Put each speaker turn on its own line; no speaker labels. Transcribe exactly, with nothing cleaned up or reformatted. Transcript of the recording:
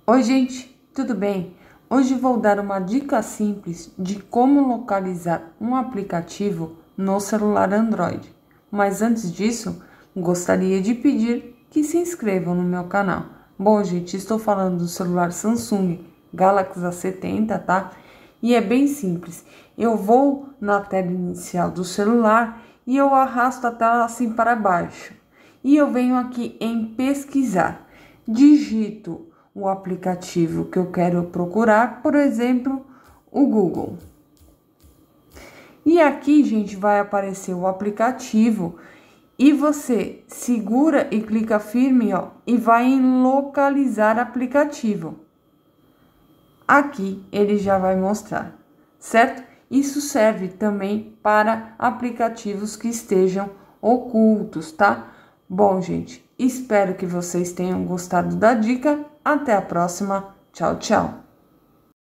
Oi, gente, tudo bem? Hoje vou dar uma dica simples de como localizar um aplicativo no celular Android. Mas antes disso, gostaria de pedir que se inscrevam no meu canal. Bom, gente, estou falando do celular Samsung Galaxy A setenta, tá? E é bem simples. Eu vou na tela inicial do celular e eu arrasto a tela assim para baixo. E eu venho aqui em pesquisar. Digito o aplicativo que eu quero procurar, por exemplo, o Google. E aqui, gente, vai aparecer o aplicativo e você segura e clica firme, ó, e vai em localizar aplicativo. Aqui ele já vai mostrar, certo? Isso serve também para aplicativos que estejam ocultos, tá? Bom, gente, espero que vocês tenham gostado da dica. Até a próxima. Tchau, tchau.